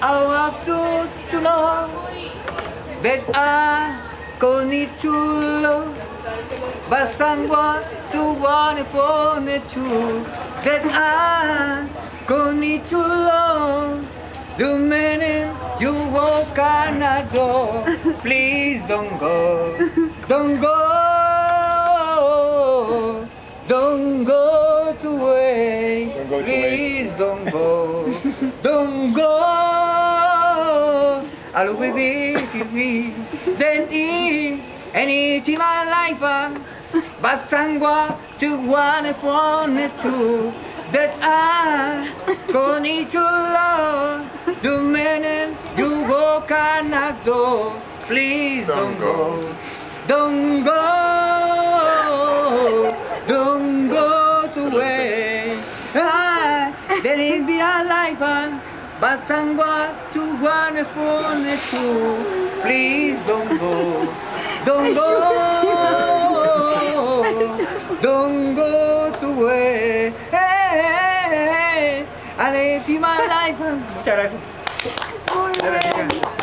I want to know that konnichiwa, basangwa to one for the two. That konnichiwa, the minute you walk on the door, please don't go, don't go, don't go to way, please don't go, don't go. I'll be busy, then anything my life, but sangwa to one for the two. That konnichiwa, the minute you walk on the door, please don't go, don't go, don't go to way. Then it be a life, but sangwa to one for the two. Please don't go, don't go, don't go to way. Hey, I live my life. Muchas gracias.